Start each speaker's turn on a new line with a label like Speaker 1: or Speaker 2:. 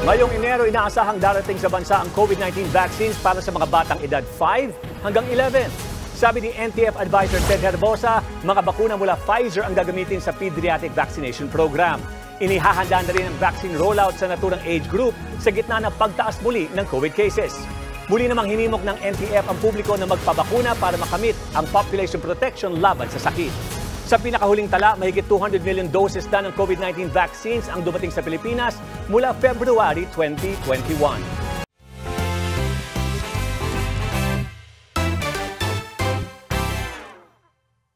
Speaker 1: Ngayong Enero, inaasahang darating sa bansa ang COVID-19 vaccines para sa mga batang edad 5 hanggang 11. Sabi ni NTF Advisor Ted Herbosa, mga bakuna mula Pfizer ang gagamitin sa pediatric vaccination program. Inihahanda na rin ang vaccine rollout sa naturang age group sa gitna ng pagtaas muli ng COVID cases. Muli namang hinimok ng NTF ang publiko na magpabakuna para makamit ang population protection laban sa sakit. Sa pinakahuling tala, mahigit 200 million doses na ng COVID-19 vaccines ang dumating sa Pilipinas mula February 2021.